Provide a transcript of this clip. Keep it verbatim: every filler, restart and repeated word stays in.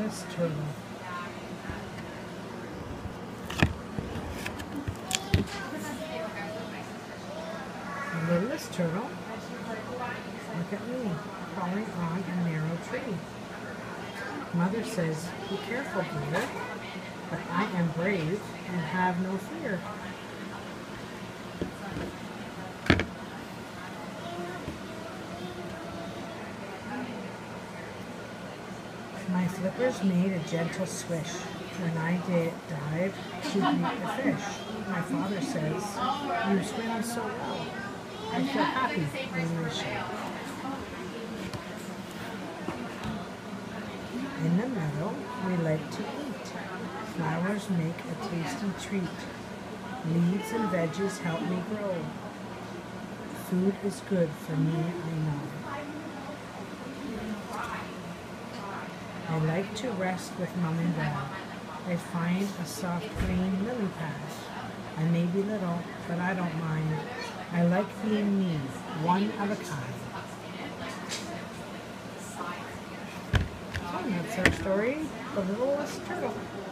Littlest Turtle. The littlest turtle, look at me, crawling on a narrow tree. Mother says, be careful, dear, but I am brave and have no fear. My flippers made a gentle swish when I did dive to meet the fish. My father says, you swim so well. I feel happy when you show. In the meadow, we like to eat. Flowers make a tasty treat. Leaves and veggies help me grow. Food is good for me, I know. I like to rest with mom and dad. I find a soft green lily pad. I may be little, but I don't mind. I like being me, one of a kind. So that's our story, The Littlest Turtle.